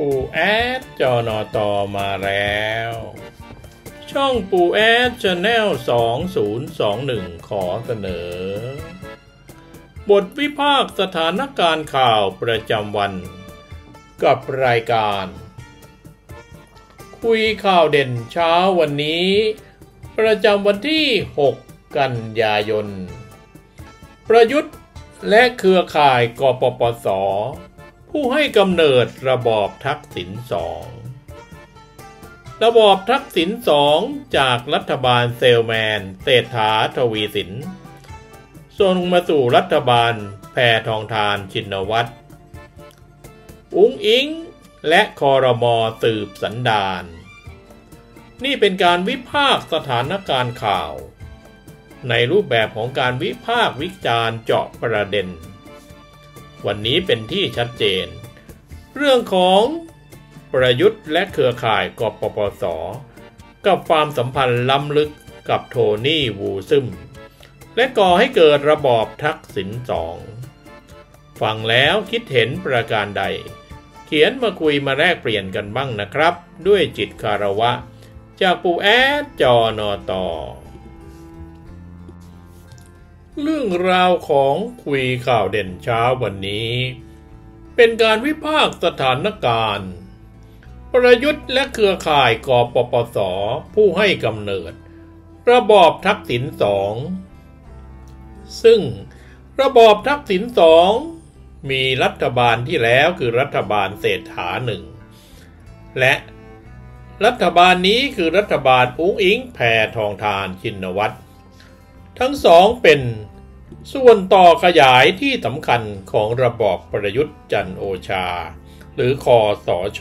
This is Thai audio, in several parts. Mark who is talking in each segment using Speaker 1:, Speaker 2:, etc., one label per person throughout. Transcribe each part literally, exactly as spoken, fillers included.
Speaker 1: ปู่แอดจอนอตอมาแล้วช่องปู่แอดชาแนลสองศูนย์สองหนึ่งขอเสนอบทวิพากษ์สถานการณ์ข่าวประจำวันกับรายการคุยข่าวเด่นเช้าวันนี้ประจำวันที่หกกันยายนประยุทธ์และเครือข่ายกปปส.ผู้ให้กำเนิดระบอบทักษิณสองระบอบทักษิณสองจากรัฐบาลเซลแมนเศรษฐาทวีสินส่งมาสู่รัฐบาลแพทองธารชินวัตรอุ๊งอิ๊งและครม.สืบสันดานนี่เป็นการวิพากษ์สถานการณ์ข่าวในรูปแบบของการวิพากษ์วิจารณ์เจาะประเด็นวันนี้เป็นที่ชัดเจนเรื่องของประยุทธ์และเครือข่ายกปปส.กับความสัมพันธ์ล้ำลึกกับโทนี่วูซึมและก่อให้เกิดระบอบทักษิณสองฟังแล้วคิดเห็นประการใดเขียนมาคุยมาแลกเปลี่ยนกันบ้างนะครับด้วยจิตคารวะจากปู่แอดจอนอตอเรื่องราวของคุยข่าวเด่นเช้าวันนี้เป็นการวิพากษ์สถานการณ์ประยุทธ์และเครือข่ายกปปส.ผู้ให้กำเนิดระบอบทักษิณสองซึ่งระบอบทักษิณสองมีรัฐบาลที่แล้วคือรัฐบาลเศรษฐาหนึ่งและรัฐบาลนี้คือรัฐบาลอุ๊งอิ๊งแพทองธารชินวัตรทั้งสองเป็นส่วนต่อขยายที่สำคัญของระบอบประยุทธ์จันทร์โอชาหรือคสช.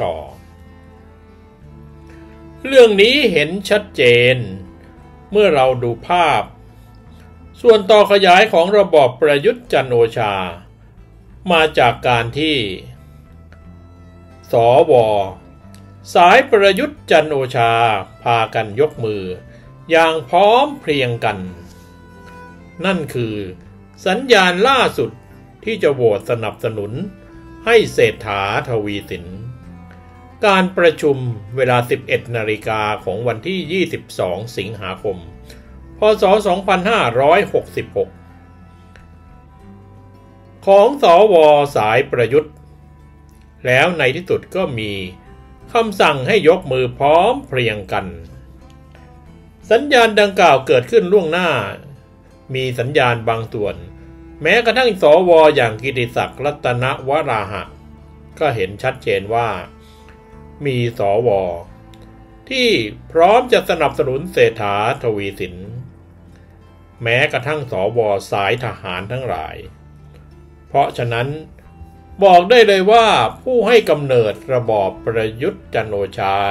Speaker 1: เรื่องนี้เห็นชัดเจนเมื่อเราดูภาพส่วนต่อขยายของระบอบประยุทธ์จันทร์โอชามาจากการที่สว.สายประยุทธ์จันทร์โอชาพากันยกมืออย่างพร้อมเพรียงกันนั่นคือสัญญาณล่าสุดที่จะโหวตสนับสนุนให้เศรษฐาทวีสินการประชุมเวลา สิบเอ็ดนาฬิกาของวันที่ ยี่สิบสอง สิงหาคม พ.ศ. สองพันห้าร้อยหกสิบหก ของสว.สายประยุทธ์แล้วในที่สุดก็มีคำสั่งให้ยกมือพร้อมเพรียงกันสัญญาณดังกล่าวเกิดขึ้นล่วงหน้ามีสัญญาณบางส่วนแม้กระทั่งสว.อย่างกิติศักดิ์รัตนวราหะก็เห็นชัดเจนว่ามีสว.ที่พร้อมจะสนับสนุนเศรษฐาทวีสินแม้กระทั่งสว.สายทหารทั้งหลายเพราะฉะนั้นบอกได้เลยว่าผู้ให้กำเนิดระบอบประยุทธ์จันทร์โอชา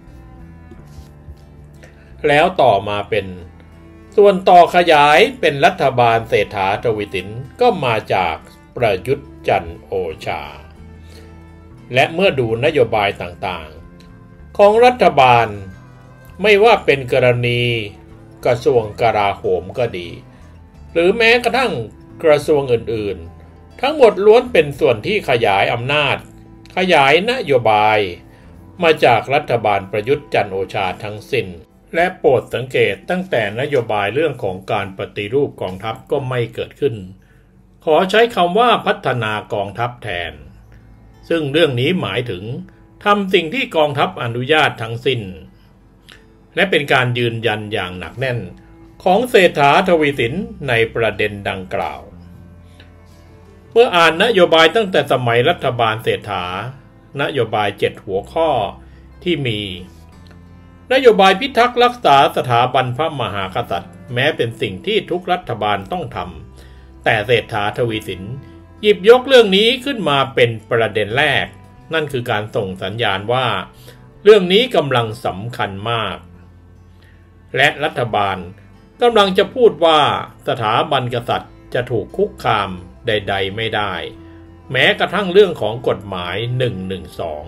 Speaker 1: แล้วต่อมาเป็นส่วนต่อขยายเป็นรัฐบาลเศรษฐาทวีสินก็มาจากประยุทธ์จันทร์โอชาและเมื่อดูนโยบายต่างๆของรัฐบาลไม่ว่าเป็นกรณีกระทรวงกลาโหมก็ดีหรือแม้กระทั่งกระทรวงอื่นๆทั้งหมดล้วนเป็นส่วนที่ขยายอำนาจขยายนโยบายมาจากรัฐบาลประยุทธ์จันทร์โอชาทั้งสิ้นและโปรดสังเกตตั้งแต่นโยบายเรื่องของการปฏิรูปกองทัพก็ไม่เกิดขึ้นขอใช้คำว่าพัฒนากองทัพแทนซึ่งเรื่องนี้หมายถึงทำสิ่งที่กองทัพอนุญาตทั้งสิ้นและเป็นการยืนยันอย่างหนักแน่นของเศรษฐาทวีสินในประเด็นดังกล่าวเมื่ออ่านนโยบายตั้งแต่สมัยรัฐบาลเศรษฐานโยบายเจ็ดหัวข้อที่มีนโยบายพิทักษ์รักษาสถาบันพระมหากษัตริย์แม้เป็นสิ่งที่ทุกรัฐบาลต้องทำแต่เศรษฐาทวีสินหยิบยกเรื่องนี้ขึ้นมาเป็นประเด็นแรกนั่นคือการส่งสัญญาณว่าเรื่องนี้กำลังสำคัญมากและรัฐบาลกำลังจะพูดว่าสถาบันกษัตริย์จะถูกคุกคามใดๆไม่ได้แม้กระทั่งเรื่องของกฎหมายหนึ่งหนึ่งสอง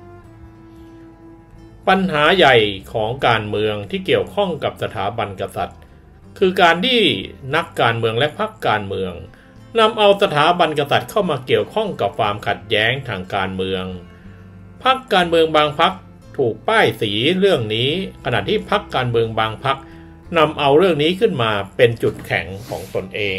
Speaker 1: ปัญหาใหญ่ของการเมืองที่เกี่ยวข้องกับสถาบันกษัตริย์คือการที่นักการเมืองและพรรคการเมืองนำเอาสถาบันกษัตริย์เข้ามาเกี่ยวข้องกับความขัดแย้งทางการเมืองพรรคการเมืองบางพรรคถูกป้ายสีเรื่องนี้ขณะที่พรรคการเมืองบางพรรคนำเอาเรื่องนี้ขึ้นมาเป็นจุดแข็งของตนเอง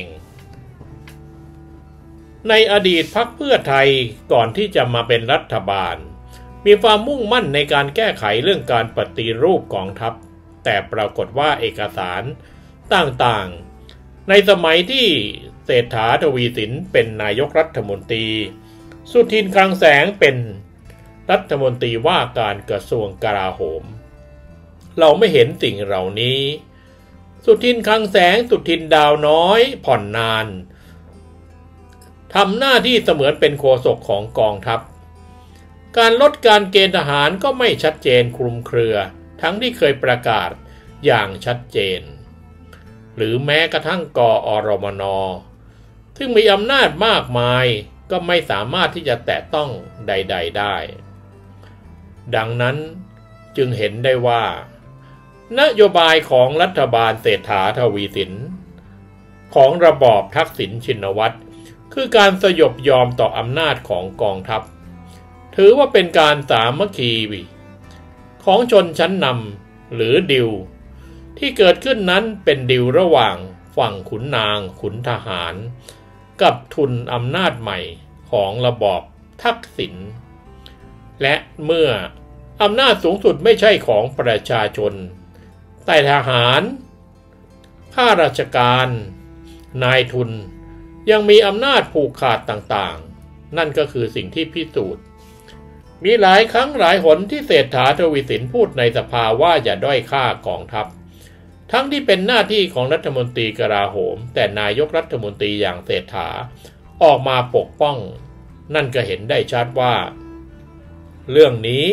Speaker 1: ในอดีตพรรคเพื่อไทยก่อนที่จะมาเป็นรัฐบาลมีความมุ่งมั่นในการแก้ไขเรื่องการปฏิรูปกองทัพแต่ปรากฏว่าเอกสารต่างๆในสมัยที่เศรษฐาทวีสินเป็นนายกรัฐมนตรีสุทินคลังแสงเป็นรัฐมนตรีว่าการกระทรวงกลาโหมเราไม่เห็นสิ่งเหล่านี้สุทินคลังแสงสุทินดาวน้อยผ่อนนานทำหน้าที่เสมือนเป็นโฆษกของกองทัพการลดการเกณฑ์ทหารก็ไม่ชัดเจนคลุมเครือทั้งที่เคยประกาศอย่างชัดเจนหรือแม้กระทั่งกอรมนซึ่งมีอำนาจมากมายก็ไม่สามารถที่จะแตะต้องใดๆได้ดังนั้นจึงเห็นได้ว่านโยบายของรัฐบาลเศรษฐาทวีสินของระบอบทักษิณชินวัตรคือการสยบยอมต่ออำนาจของกองทัพถือว่าเป็นการสามัคคีของชนชั้นนำหรือดิวที่เกิดขึ้นนั้นเป็นดิวระหว่างฝั่งขุนนางขุนทหารกับทุนอำนาจใหม่ของระบอบทักษิณและเมื่ออำนาจสูงสุดไม่ใช่ของประชาชนแต่ทหารข้าราชการนายทุนยังมีอำนาจผูกขาดต่างๆนั่นก็คือสิ่งที่พิสูจน์มีหลายครั้งหลายหนที่เศรษฐาทวีสินพูดในสภาว่าอย่าด้อยค่ากองทัพทั้งที่เป็นหน้าที่ของรัฐมนตรีกลาโหมแต่นายกรัฐมนตรีอย่างเศรษฐาออกมาปกป้องนั่นก็เห็นได้ชัดว่าเรื่องนี้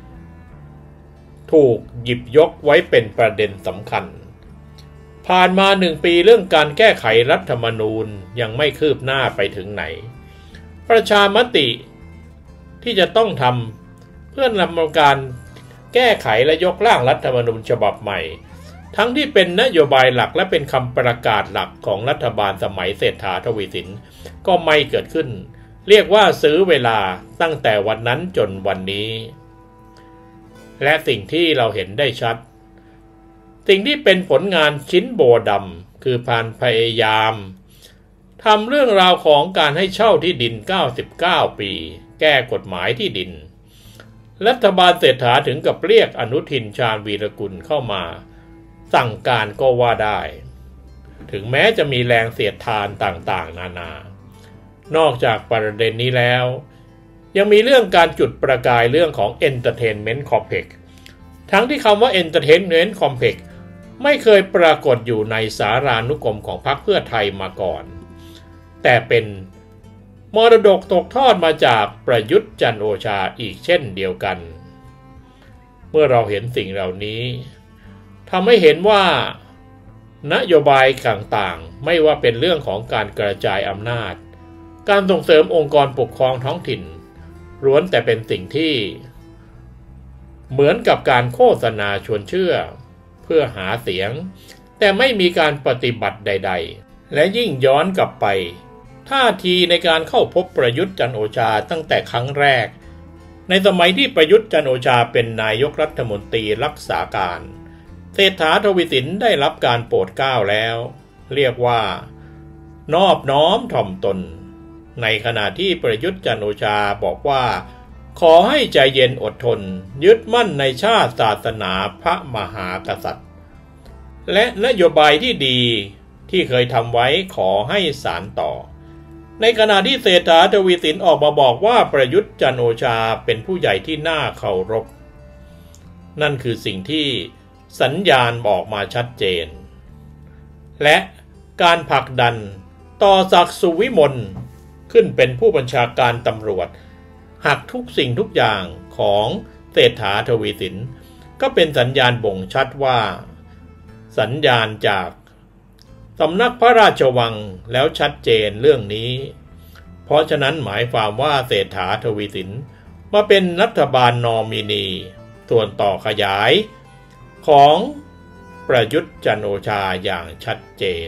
Speaker 1: ถูกหยิบยกไว้เป็นประเด็นสำคัญผ่านมาหนึ่งปีเรื่องการแก้ไขรัฐธรรมนูญยังไม่คืบหน้าไปถึงไหนประชามติที่จะต้องทำเพื่อนำการแก้ไขและยกร่างรัฐธรรมนูญฉบับใหม่ทั้งที่เป็นนโยบายหลักและเป็นคำประกาศหลักของรัฐบาลสมัยเศรษฐาทวีสินก็ไม่เกิดขึ้นเรียกว่าซื้อเวลาตั้งแต่วันนั้นจนวันนี้และสิ่งที่เราเห็นได้ชัดสิ่งที่เป็นผลงานชิ้นโบดำคือการพยายามทำเรื่องราวของการให้เช่าที่ดินเก้าสิบเก้าปีแก้กฎหมายที่ดินรัฐบาลเศรษฐาถึงกับเรียกอนุทินชาญวีรกุลเข้ามาสั่งการก็ว่าได้ถึงแม้จะมีแรงเสียดทานต่างๆนานานอกจากประเด็นนี้แล้วยังมีเรื่องการจุดประกายเรื่องของ Entertainment Complex ทั้งที่คำว่า Entertainment Complex ไม่เคยปรากฏอยู่ในสารานุกรมของพรรคเพื่อไทยมาก่อนแต่เป็นมรดกตกทอดมาจากประยุทธ์จันทร์โอชาอีกเช่นเดียวกันเมื่อเราเห็นสิ่งเหล่านี้ทำให้เห็นว่านโยบายต่างๆไม่ว่าเป็นเรื่องของการกระจายอำนาจการส่งเสริมองค์กรปกครองท้องถิ่นล้วนแต่เป็นสิ่งที่เหมือนกับการโฆษณาชวนเชื่อเพื่อหาเสียงแต่ไม่มีการปฏิบัติใดๆและยิ่งย้อนกลับไปท่าทีในการเข้าพบประยุทธ์จันทร์โอชาตั้งแต่ครั้งแรกในสมัยที่ประยุทธ์จันทร์โอชาเป็นนายกรัฐมนตรีรักษาการเศรษฐาทวีสินได้รับการโปรดเกล้าแล้วเรียกว่านอบน้อมถ่อมตนในขณะที่ประยุทธ์จันทร์โอชาบอกว่าขอให้ใจเย็นอดทนยึดมั่นในชาติศาสนาพระมหากษัตริย์และนโยบายที่ดีที่เคยทำไว้ขอให้สานต่อในขณะที่เศรษฐาทวีสินออกมาบอกว่าประยุทธ์จันทร์โอชาเป็นผู้ใหญ่ที่น่าเคารพนั่นคือสิ่งที่สัญญาณบอกมาชัดเจนและการผลักดันต่อศักดิ์สุวิมลขึ้นเป็นผู้บัญชาการตำรวจหักทุกสิ่งทุกอย่างของเศรษฐาทวีสินก็เป็นสัญญาณบ่งชัดว่าสัญญาณจากสำนักพระราชวังแล้วชัดเจนเรื่องนี้เพราะฉะนั้นหมายความว่าเศรษฐาทวีสินมาเป็นรัฐบาลนอมินีส่วนต่อขยายของประยุทธ์จันทร์โอชาอย่างชัดเจน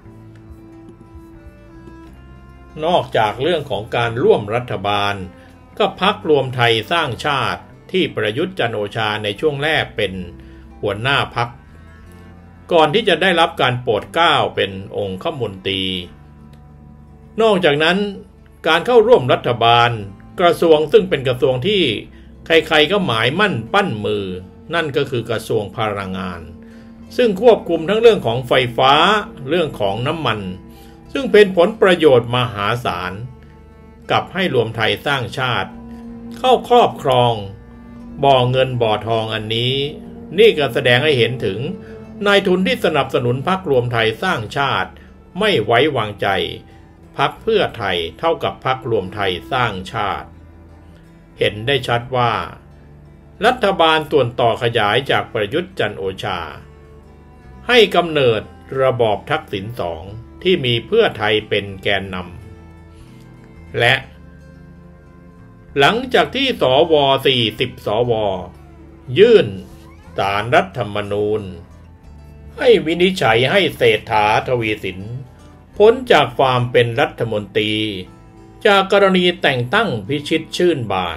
Speaker 1: นอกจากเรื่องของการร่วมรัฐบาลก็พรรครวมไทยสร้างชาติที่ประยุทธ์จันทร์โอชาในช่วงแรกเป็นหัวหน้าพรรคก่อนที่จะได้รับการโปรดเกล้าเป็นองคมนตรีนอกจากนั้นการเข้าร่วมรัฐบาลกระทรวงซึ่งเป็นกระทรวงที่ใครๆก็หมายมั่นปั้นมือนั่นก็คือกระทรวงพลังงานซึ่งควบคุมทั้งเรื่องของไฟฟ้าเรื่องของน้ำมันซึ่งเป็นผลประโยชน์มหาศาลกับให้รวมไทยสร้างชาติเข้าครอบครองบ่อเงินบ่อทองอันนี้นี่ก็แสดงให้เห็นถึงนายทุนที่สนับสนุนพรรครวมไทยสร้างชาติไม่ไว้วางใจพรรคเพื่อไทยเท่ากับพรรครวมไทยสร้างชาติเห็นได้ชัดว่ารัฐบาลส่วนต่อขยายจากประยุทธ์จันทร์โอชาให้กำเนิดระบอบทักษิณสองที่มีเพื่อไทยเป็นแกนนำและหลังจากที่สวสี่สิบสวยื่นศาลรัฐธรรมนูญให้วินิจฉัยให้เศรษฐาทวีสินพ้นจากความเป็นรัฐมนตรีจากกรณีแต่งตั้งพิชิตชื่นบาน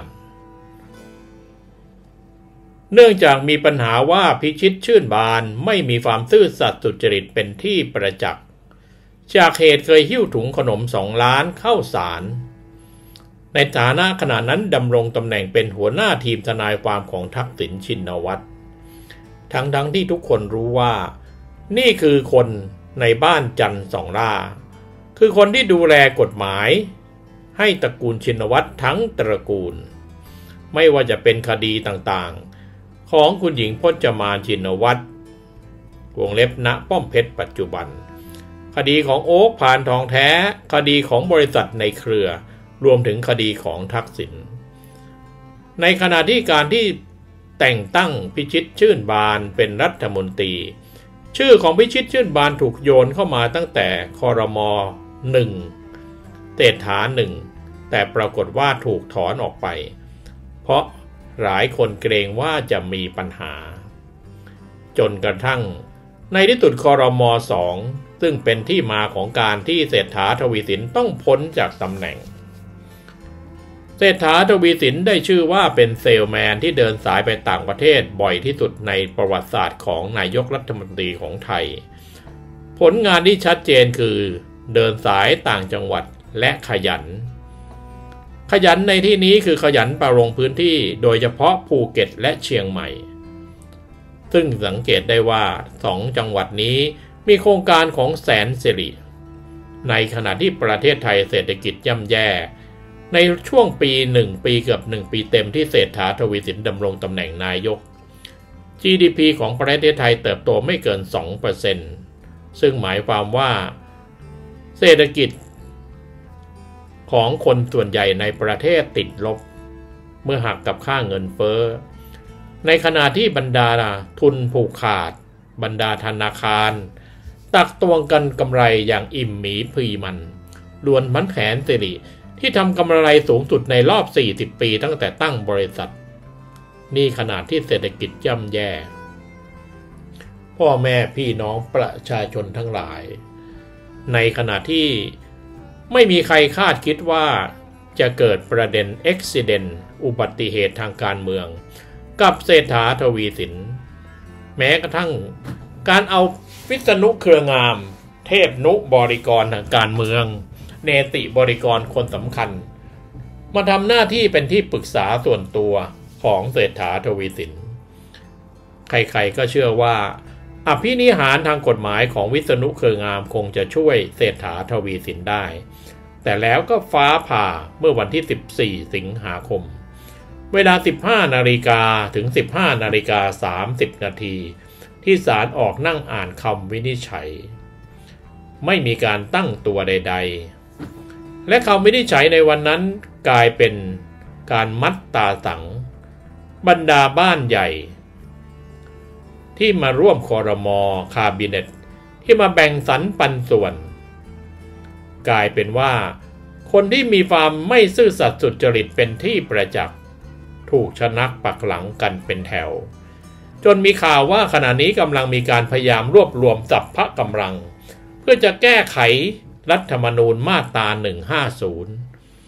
Speaker 1: เนื่องจากมีปัญหาว่าพิชิตชื่นบานไม่มีความซื่อสัตย์สุจริตเป็นที่ประจักษ์จากเหตุเคยหิ้วถุงขนมสองล้านเข้าศาลในฐานะขณะนั้นดำรงตำแหน่งเป็นหัวหน้าทีมทนายความของทักษิณชินวัตรทั้งทั้งที่ทุกคนรู้ว่านี่คือคนในบ้านจันทร์สองล่าคือคนที่ดูแลกฎหมายให้ตระกูลชินวัตรทั้งตระกูลไม่ว่าจะเป็นคดีต่างๆของคุณหญิงพจมานชินวัตรวงเล็บณป้อมเพชรปัจจุบันคดีของโอ๊คพานทองแท้คดีของบริษัทในเครือรวมถึงคดีของทักษิณในขณะที่การที่แต่งตั้งพิชิตชื่นบานเป็นรัฐมนตรีชื่อของพิชิตชื่นบานถูกโยนเข้ามาตั้งแต่ครม.หนึ่งเศรษฐาหนึ่งแต่ปรากฏว่าถูกถอนออกไปเพราะหลายคนเกรงว่าจะมีปัญหาจนกระทั่งในที่สุดครม.สองซึ่งเป็นที่มาของการที่เศรษฐาทวีสินต้องพ้นจากตำแหน่งเศรษฐาทวีสินได้ชื่อว่าเป็นเซลแมนที่เดินสายไปต่างประเทศบ่อยที่สุดในประวัติศาสตร์ของนายกรัฐมนตรีของไทยผลงานที่ชัดเจนคือเดินสายต่างจังหวัดและขยันขยันในที่นี้คือขยันไปลงพื้นที่โดยเฉพาะภูเก็ตและเชียงใหม่ซึ่งสังเกตได้ว่าสองจังหวัดนี้มีโครงการของแสนสิริในขณะที่ประเทศไทยเศรษฐกิจย่ำแย่ในช่วงปีหนึ่งปีเกือบหนึ่งปีเต็มที่เศรษฐาทวีสินดำรงตำแหน่งนายก จี ดี พี ของประเทศไทยเติบโตไม่เกิน สองเปอร์เซ็นต์ ซึ่งหมายความว่าเศรษฐกิจของคนส่วนใหญ่ในประเทศติดลบเมื่อหักกับค่าเงินเฟ้อในขณะที่บรรดาทุนผูกขาดบรรดาธนาคารตักตวงกันกำไรอย่างอิ่มหมีพีมันล้วนมันแผนสิริที่ทำกำไรสูงสุดในรอบสี่สิบปีตั้งแต่ตั้งบริษัทนี่ขนาดที่เศรษฐกิจย่ำแย่พ่อแม่พี่น้องประชาชนทั้งหลายในขณะที่ไม่มีใครคาดคิดว่าจะเกิดประเด็นอุบัติเหตุอุบัติเหตุทางการเมืองกับเศรษฐาทวีสินแม้กระทั่งการเอาวิษณุเครืองามเทพนุบริกรทางการเมืองเนติบริกรคนสำคัญมาทำหน้าที่เป็นที่ปรึกษาส่วนตัวของเศรษฐาทวีสินใครๆก็เชื่อว่าอภินิหารทางกฎหมายของวิษณุเครืองามคงจะช่วยเศรษฐาทวีสินได้แต่แล้วก็ฟ้าผ่าเมื่อวันที่สิบสี่สิงหาคมเวลา สิบห้านาฬิกา ถึง สิบห้านาฬิกาสามสิบนาทีที่ศาลออกนั่งอ่านคำวินิจฉัยไม่มีการตั้งตัวใดๆและคำวินิจฉัยในวันนั้นกลายเป็นการมัดตาสังบรรดาบ้านใหญ่ที่มาร่วมครม.คาบิเนตที่มาแบ่งสรรปันส่วนกลายเป็นว่าคนที่มีความไม่ซื่อสัตย์สุจริตเป็นที่ประจักษ์ถูกชะนักปักหลังกันเป็นแถวจนมีข่าวว่าขณะนี้กำลังมีการพยายามรวบรวมสัพพะกำลังเพื่อจะแก้ไขรัฐธรรมนูญมาตราหนึ่งห้าศูนย์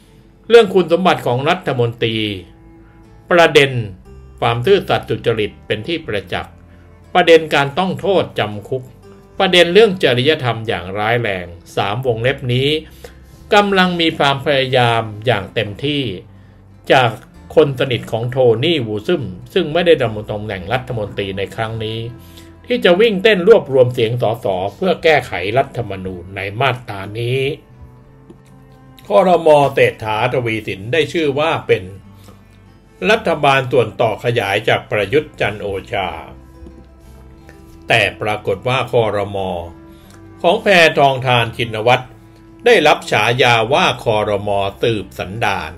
Speaker 1: เรื่องคุณสมบัติของรัฐมนตรีประเด็นความซื่อสัตย์สุจริตเป็นที่ประจักษ์ประเด็นการต้องโทษจำคุกประเด็นเรื่องจริยธรรมอย่างร้ายแรงสามวงเล็บนี้กำลังมีความพยายามอย่างเต็มที่จากคนสนิทของโทนี่วูซึมซึ่งไม่ได้ดำรงตำแหน่งรัฐมนตรีในครั้งนี้ที่จะวิ่งเต้นรวบรวมเสียงสสเพื่อแก้ไขรัฐธรรมนูญในมาตรานี้ครม.เศรษฐาทวีสินได้ชื่อว่าเป็นรัฐบาลส่วนต่อขยายจากประยุทธ์จันทร์โอชาแต่ปรากฏว่าครม.ของแพทองธารชินวัตรได้รับฉายาว่าครม.สืบสันดาน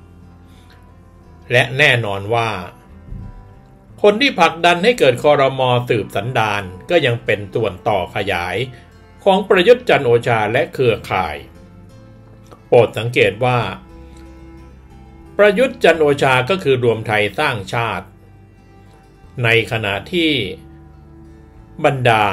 Speaker 1: และแน่นอนว่าคนที่ผลักดันให้เกิดครม.สืบสันดานก็ยังเป็นส่วนต่อขยายของประยุทธ์จันทร์โอชาและเครือข่ายโปรดสังเกตว่าประยุทธ์จันทร์โอชาก็คือรวมไทยสร้างชาติในขณะที่บรรดา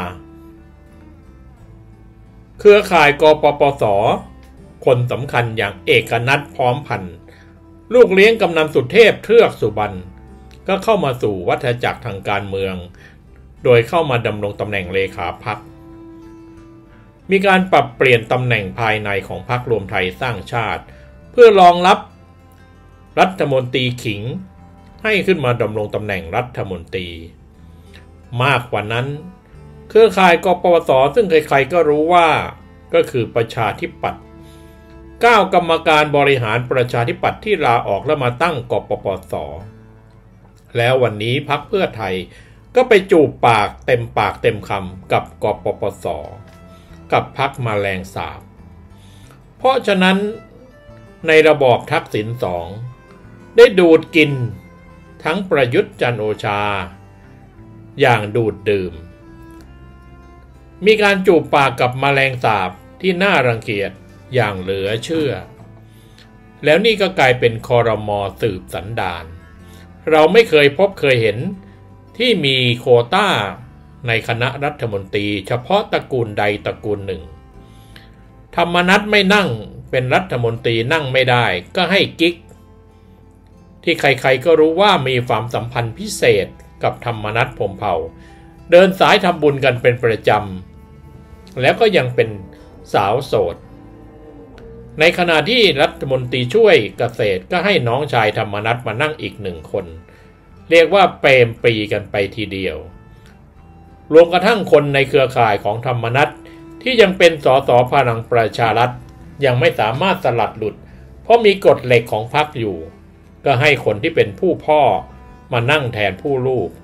Speaker 1: เครือข่ายกปปส.คนสำคัญอย่างเอกนัทพร้อมพันธ์ลูกเลี้ยงกำนันสุเทพเทือกสุบรรณก็เข้ามาสู่วัฏจักรทางการเมืองโดยเข้ามาดำรงตำแหน่งเลขาพรรคมีการปรับเปลี่ยนตำแหน่งภายในของพรรครวมไทยสร้างชาติเพื่อรองรับรัฐมนตรีขิงให้ขึ้นมาดำรงตำแหน่งรัฐมนตรีมากกว่านั้นเครือข่ายกปปส.ซึ่งใครๆก็รู้ว่าก็คือประชาธิปัตย์เก้ากรรมการบริหารประชาธิปัตย์ที่ลาออกแล้วมาตั้งกปปส.แล้ววันนี้พรรคเพื่อไทยก็ไปจูบปากเต็มปากเต็มคำกับกปปส.กับพรรคแมลงสาบเพราะฉะนั้นในระบอบทักษิณสองได้ดูดกินทั้งประยุทธ์จันทร์โอชาอย่างดูดดื่มมีการจูบปากกับแมลงสาบที่น่ารังเกียจอย่างเหลือเชื่อแล้วนี่ก็กลายเป็นครม.สืบสันดานเราไม่เคยพบเคยเห็นที่มีโควต้าในคณะรัฐมนตรีเฉพาะตระกูลใดตระกูลหนึ่งธรรมนัสไม่นั่งเป็นรัฐมนตรีนั่งไม่ได้ก็ให้กิ๊กที่ใครๆก็รู้ว่ามีความสัมพันธ์พิเศษกับธรรมนัสพรหมเผ่าเดินสายทำบุญกันเป็นประจำแล้วก็ยังเป็นสาวโสดในขณะที่รัฐมนตรีช่วยเกษตรก็ให้น้องชายธรรมนัสมานั่งอีกหนึ่งคนเรียกว่าเปรมปรีกันไปทีเดียวรวมกระทั่งคนในเครือข่ายของธรรมนัสที่ยังเป็นสสพลังประชารัฐยังไม่สามารถสลัดหลุดเพราะมีกฎเหล็กของพรรคอยู่ก็ให้คนที่เป็นผู้พ่อมานั่งแทนผู้ลูก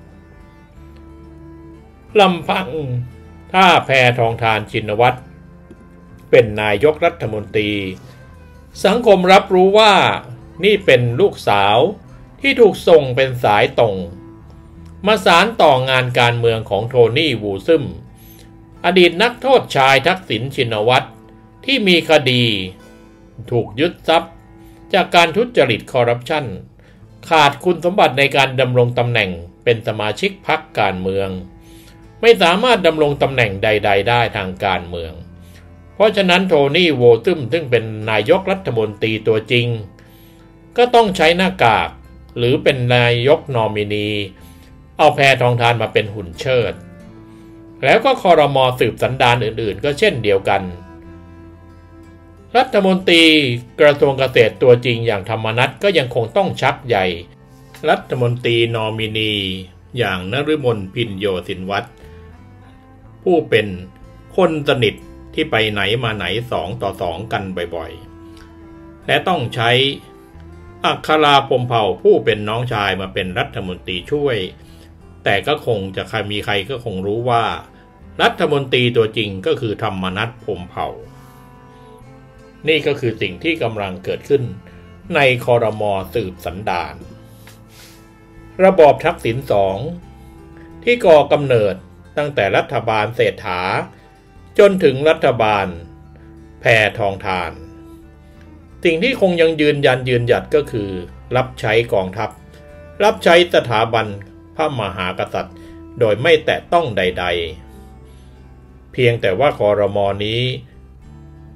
Speaker 1: ลำพังถ้าแพทองธารชินวัตรเป็นนายกรัฐมนตรีสังคมรับรู้ว่านี่เป็นลูกสาวที่ถูกส่งเป็นสายตรงมาสานต่องานการเมืองของโทนี่วูซึมอดีตนักโทษชายทักษิณชินวัตรที่มีคดีถูกยึดทรัพย์จากการทุจริตคอร์รัปชันขาดคุณสมบัติในการดำรงตำแหน่งเป็นสมาชิกพรรคการเมืองไม่สามารถดำรงตำแหน่งใดๆได้ทางการเมืองเพราะฉะนั้นโทนี่วูซึมซึ่งเป็นนายกรัฐมนตรีตัวจริงก็ต้องใช้หน้ากากหรือเป็นนายกนอมินีเอาแพทองธารมาเป็นหุ่นเชิดแล้วก็ครม.สืบสันดานอื่นๆก็เช่นเดียวกันรัฐมนตรีกระทรวงเกษตรตัวจริงอย่างธรรมนัสก็ยังคงต้องชักใหญ่รัฐมนตรีนอมินีอย่างนฤมลพินโยสินวัตรผู้เป็นคนสนิทที่ไปไหนมาไหนสองต่อสองกันบ่อยๆและต้องใช้อัคราพรหมเผ่าผู้เป็นน้องชายมาเป็นรัฐมนตรีช่วยแต่ก็คงจะใครมีใครก็คงรู้ว่ารัฐมนตรีตัวจริงก็คือธรรมนัสพรหมเผ่านี่ก็คือสิ่งที่กำลังเกิดขึ้นในครม.สืบสันดานระบอบทักษิณสองที่ก่อกำเนิดตั้งแต่รัฐบาลเศรษฐาจนถึงรัฐบาลแพทองธารสิ่งที่คงยังยืนยันยืนหยัดก็คือรับใช้กองทัพรับใช้สถาบันพระมหากษัตริย์โดยไม่แตะต้องใดๆเพียงแต่ว่าครม.นี้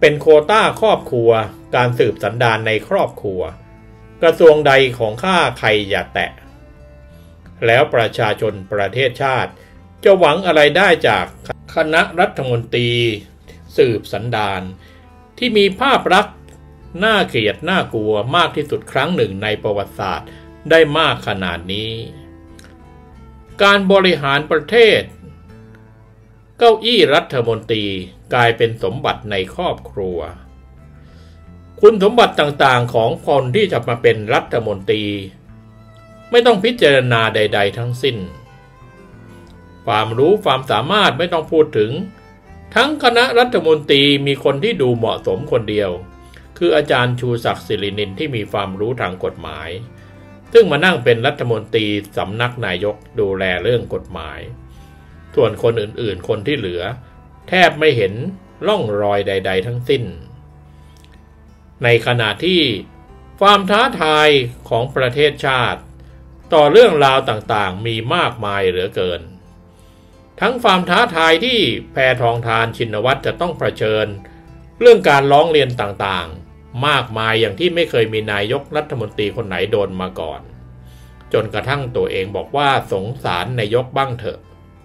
Speaker 1: เป็นโควต้าครอบครัวการสืบสันดานในครอบครัวกระทรวงใดของข้าใครอย่าแตะแล้วประชาชนประเทศชาติจะหวังอะไรได้จากคณะรัฐมนตรีสืบสันดานที่มีภาพลักษณ์น่าเกลียดน่ากลัวมากที่สุดครั้งหนึ่งในประวัติศาสตร์ได้มากขนาดนี้การบริหารประเทศเก้าอี้รัฐมนตรีกลายเป็นสมบัติในครอบครัวคุณสมบัติต่างๆของคนที่จะมาเป็นรัฐมนตรีไม่ต้องพิจารณาใดๆทั้งสิ้นความรู้ความสามารถไม่ต้องพูดถึงทั้งคณะรัฐมนตรีมีคนที่ดูเหมาะสมคนเดียวคืออาจารย์ชูศักดิ์สิรินินที่มีความรู้ทางกฎหมายซึ่งมานั่งเป็นรัฐมนตรีสำนักนายกดูแลเรื่องกฎหมายส่วนคนอื่นๆคนที่เหลือแทบไม่เห็นร่องรอยใดๆทั้งสิ้นในขณะที่ความท้าทายของประเทศชาติต่อเรื่องราวต่างๆมีมากมายเหลือเกินทั้งความท้าทายที่แพทองธารชินวัตรจะต้องเผชิญเรื่องการร้องเรียนต่างๆมากมายอย่างที่ไม่เคยมีนายกรัฐมนตรีคนไหนโดนมาก่อนจนกระทั่งตัวเองบอกว่าสงสารนายกบ้างเถอะ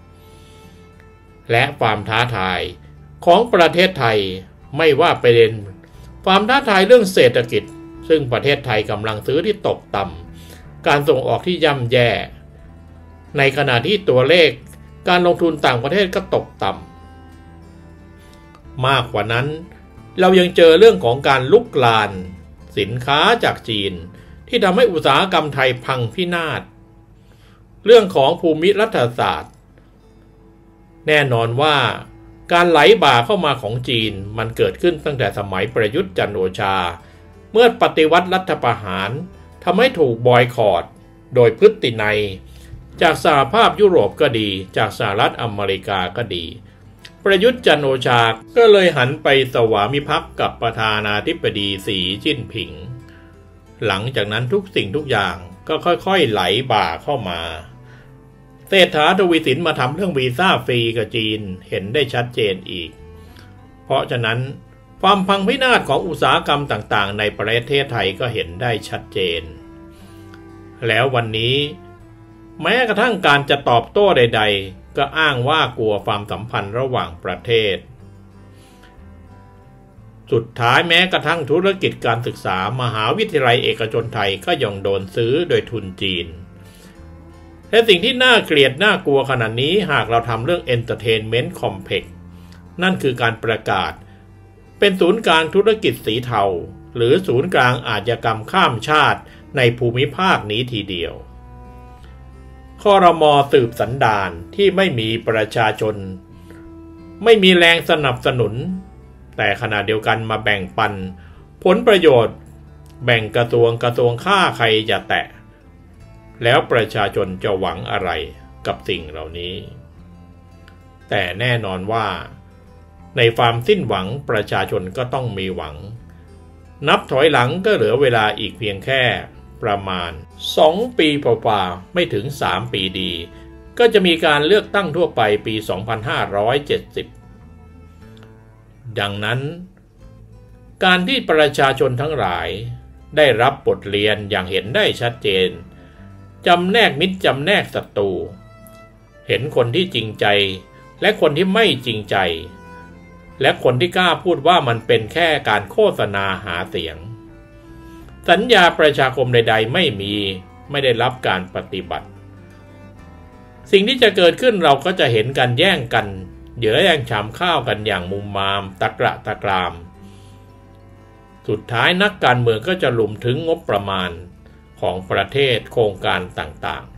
Speaker 1: และความท้าทายของประเทศไทยไม่ว่าประเด็นความท้าทายเรื่องเศรษฐกิจซึ่งประเทศไทยกำลังซื้อที่ตกต่ำการส่งออกที่ย่ำแย่ในขณะที่ตัวเลขการลงทุนต่างประเทศก็ตกต่ำมากกว่านั้นเรายังเจอเรื่องของการลุกลานสินค้าจากจีนที่ทำให้อุตสาหกรรมไทยพังพินาศเรื่องของภูมิรัฐศาสตร์แน่นอนว่าการไหลบ่าเข้ามาของจีนมันเกิดขึ้นตั้งแต่สมัยประยุทธ์จันทร์โอชาเมื่อปฏิวัติรัฐประหารทำให้ถูกบอยคอตโดยพฤตินัยจากสหภาพยุโรปก็ดีจากสหรัฐอเมริกาก็ดีประยุทธ์จันทร์โอชาก็เลยหันไปสวามิภักดิ์กับประธานาธิบดีสีจิ้นผิงหลังจากนั้นทุกสิ่งทุกอย่างก็ค่อยๆไหลบ่าเข้ามาเศรษฐาทวีสินมาทำเรื่องวีซ่าฟรีกับจีนเห็นได้ชัดเจนอีกเพราะฉะนั้นความพังพินาศของอุตสาหกรรมต่างๆในประเทศไทยก็เห็นได้ชัดเจนแล้ววันนี้แม้กระทั่งการจะตอบโต้ใดๆก็อ้างว่ากลัวความสัมพันธ์ระหว่างประเทศสุดท้ายแม้กระทั่งธุรกิจการศึกษามหาวิทยาลัยเอกชนไทยก็ยังโดนซื้อโดยทุนจีนและสิ่งที่น่าเกลียดน่ากลัวขนาดนี้หากเราทำเรื่อง Entertainment Complex นั่นคือการประกาศเป็นศูนย์กลางธุรกิจสีเทาหรือศูนย์กลางอาชญากรรมข้ามชาติในภูมิภาคนี้ทีเดียวครม.สืบสันดานที่ไม่มีประชาชนไม่มีแรงสนับสนุนแต่ขณะเดียวกันมาแบ่งปันผลประโยชน์แบ่งกระทรวงกระทรวงข้าใครอย่าแตะแล้วประชาชนจะหวังอะไรกับสิ่งเหล่านี้แต่แน่นอนว่าในความสิ้นหวังประชาชนก็ต้องมีหวังนับถอยหลังก็เหลือเวลาอีกเพียงแค่ประมาณสองปีเปล่าๆไม่ถึงสามปีดีก็จะมีการเลือกตั้งทั่วไปปีสองพันห้าร้อยเจ็ดสิบดังนั้นการที่ประชาชนทั้งหลายได้รับบทเรียนอย่างเห็นได้ชัดเจนจำแนกมิตรจำแนกศัตรูเห็นคนที่จริงใจและคนที่ไม่จริงใจและคนที่กล้าพูดว่ามันเป็นแค่การโฆษณาหาเสียงสัญญาประชาคมใดๆไม่มีไม่ได้รับการปฏิบัติสิ่งที่จะเกิดขึ้นเราก็จะเห็นกันแย่งกันเหยื่อแย่งชามข้าวกันอย่างมุมมามตะกระตะกรามสุดท้ายนักการเมืองก็จะลุมถึงงบประมาณของประเทศโครงการต่าง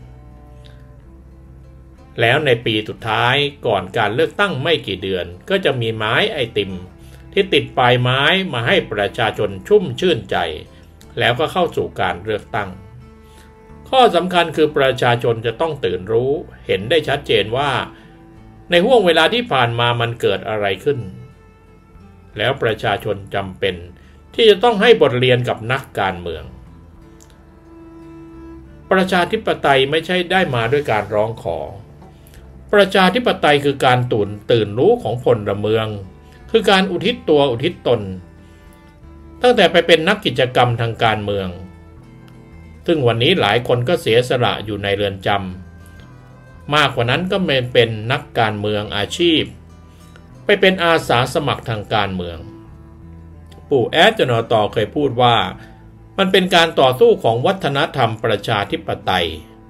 Speaker 1: ๆแล้วในปีสุดท้ายก่อนการเลือกตั้งไม่กี่เดือนก็จะมีไม้ไอติมที่ติดปลายไม้มาให้ประชาชนชุ่มชื่นใจแล้วก็เข้าสู่การเลือกตั้งข้อสำคัญคือประชาชนจะต้องตื่นรู้เห็นได้ชัดเจนว่าในห่วงเวลาที่ผ่านมามันเกิดอะไรขึ้นแล้วประชาชนจำเป็นที่จะต้องให้บทเรียนกับนักการเมืองประชาธิปไตยไม่ใช่ได้มาด้วยการร้องขอประชาธิปไตยคือการตื่นตื่นรู้ของพลเมืองคือการอุทิศตัวอุทิศตนตั้งแต่ไปเป็นนักกิจกรรมทางการเมืองซึ่งวันนี้หลายคนก็เสียสละอยู่ในเรือนจำมากกว่านั้นก็เป็นนักการเมืองอาชีพไปเป็นอาสาสมัครทางการเมืองปู่แอดจนตเคยพูดว่ามันเป็นการต่อสู้ของวัฒนธรรมประชาธิปไตย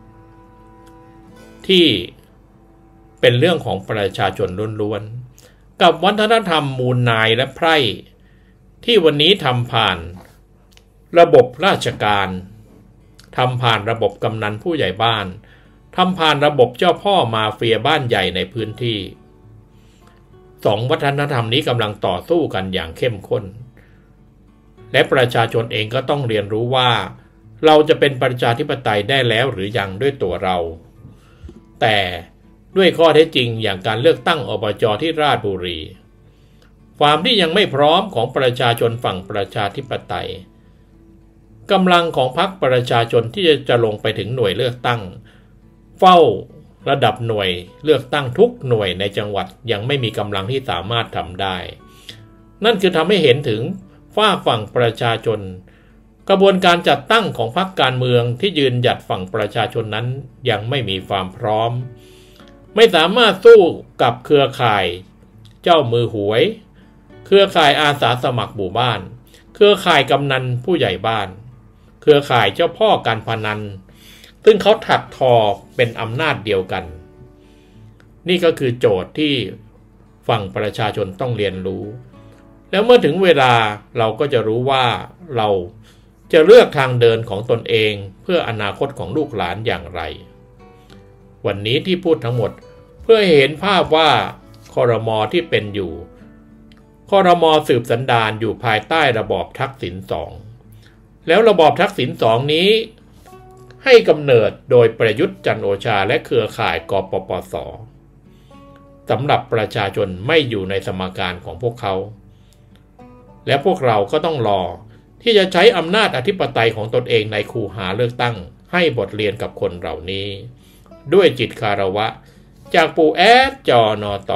Speaker 1: ที่เป็นเรื่องของประชาชนล้วนๆกับวัฒนธรรมมูลนายและไพร่ที่วันนี้ทำผ่านระบบราชการทำผ่านระบบกำนันผู้ใหญ่บ้านทำผ่านระบบเจ้าพ่อมาเฟียบ้านใหญ่ในพื้นที่สองวัฒนธรรมนี้กำลังต่อสู้กันอย่างเข้มข้นและประชาชนเองก็ต้องเรียนรู้ว่าเราจะเป็นประชาธิปไตยได้แล้วหรือยังด้วยตัวเราแต่ด้วยข้อเท็จจริงอย่างการเลือกตั้งอบจ.ที่ราชบุรีความที่ยังไม่พร้อมของประชาชนฝั่งประชาธิปไตยกำลังของพรรคประชาชนที่จะลงไปถึงหน่วยเลือกตั้งเฝ้าระดับหน่วยเลือกตั้งทุกหน่วยในจังหวัดยังไม่มีกำลังที่สามารถทำได้นั่นคือทำให้เห็นถึงฝ้าฝั่งประชาชนกระบวนการจัดตั้งของพรรคการเมืองที่ยืนหยัดฝั่งประชาชนนั้นยังไม่มีความพร้อมไม่สามารถสู้กับเครือข่ายเจ้ามือหวยเครือข่ายอาสาสมัครหมู่บ้านเครือข่ายกำนันผู้ใหญ่บ้านเครือข่ายเจ้าพ่อการพนันซึ่งเขาถักทอเป็นอำนาจเดียวกันนี่ก็คือโจทย์ที่ฝั่งประชาชนต้องเรียนรู้แล้วเมื่อถึงเวลาเราก็จะรู้ว่าเราจะเลือกทางเดินของตนเองเพื่ออนาคตของลูกหลานอย่างไรวันนี้ที่พูดทั้งหมดเพื่อเห็นภาพว่าครม.ที่เป็นอยู่ครม.สืบสันดานอยู่ภายใต้ระบอบทักษิณสองแล้วระบอบทักษิณสองนี้ให้กำเนิดโดยประยุทธ์จันทร์โอชาและเครือข่ายกปปส.สำหรับประชาชนไม่อยู่ในสมการของพวกเขาและพวกเราก็ต้องรอที่จะใช้อำนาจอธิปไตยของตนเองในคูหาเลือกตั้งให้บทเรียนกับคนเหล่านี้ด้วยจิตคารวะจากปู่แอดจนต.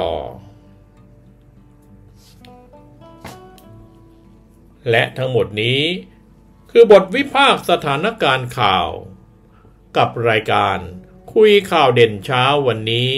Speaker 1: และทั้งหมดนี้คือบทวิพากษ์สถานการณ์ข่าวกับรายการคุยข่าวเด่นเช้าวันนี้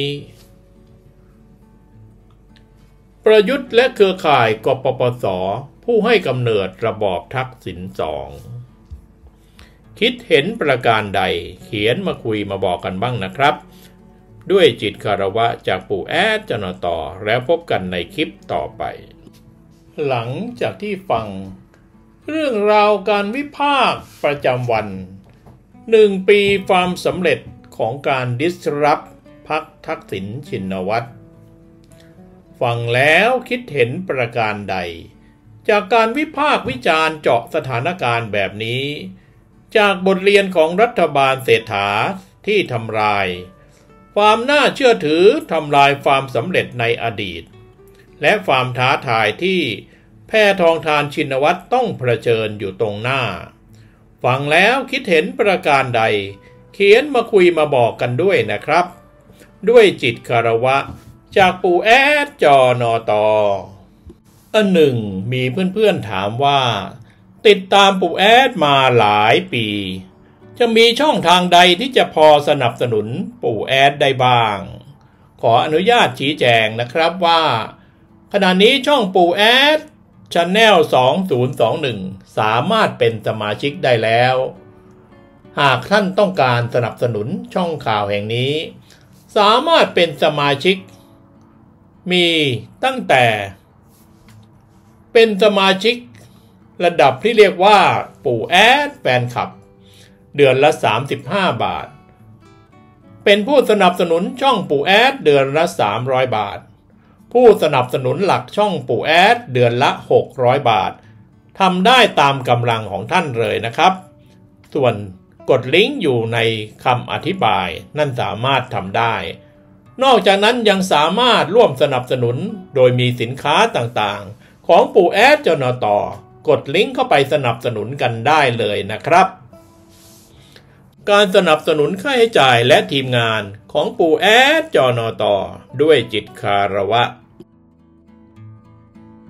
Speaker 1: ประยุทธ์และเครือข่ายกปปส.ผู้ให้กำเนิดระบอบทักษิณสองคิดเห็นประการใดเขียนมาคุยมาบอกกันบ้างนะครับด้วยจิตคารวะจากปู่แอดจนต.แล้วพบกันในคลิปต่อไปหลังจากที่ฟังเรื่องราวการวิพากษ์ประจำวันหนึ่งปีความสำเร็จของการดิสรับพรรคทักษิณชินวัตรฟังแล้วคิดเห็นประการใดจากการวิพากษ์วิจารณ์เจาะสถานการณ์แบบนี้จากบทเรียนของรัฐบาลเศรษฐาที่ทำลายความน่าเชื่อถือทำลายความสำเร็จในอดีตและความท้าทายที่แพทองธารชินวัตรต้องเผชิญอยู่ตรงหน้าฟังแล้วคิดเห็นประการใดเขียนมาคุยมาบอกกันด้วยนะครับด้วยจิตคารวะจากปู่แอดจนต.อันหนึ่งมีเพื่อนๆถามว่าติดตามปู่แอดมาหลายปีจะมีช่องทางใดที่จะพอสนับสนุนปู่แอดได้บ้างขออนุญาตชี้แจงนะครับว่าขณะนี้ช่องปู่แอดChannel สองพันยี่สิบเอ็ดสามารถเป็นสมาชิกได้แล้วหากท่านต้องการสนับสนุนช่องข่าวแห่งนี้สามารถเป็นสมาชิกมีตั้งแต่เป็นสมาชิกระดับที่เรียกว่าปู่แอดแฟนคลับเดือนละสามสิบห้าบาทเป็นผู้สนับสนุนช่องปู่แอดเดือนละสามร้อยบาทผู้สนับสนุนหลักช่องปู่แอดเดือนละหกร้อยบาททำได้ตามกำลังของท่านเลยนะครับส่วนกดลิงก์อยู่ในคำอธิบายนั่นสามารถทำได้นอกจากนั้นยังสามารถร่วมสนับสนุนโดยมีสินค้าต่างๆของปู่แอดจนต.กดลิงก์เข้าไปสนับสนุนกันได้เลยนะครับการสนับสนุนค่าใช้จ่ายและทีมงานของปู่แอดจนต.ด้วยจิตคารวะ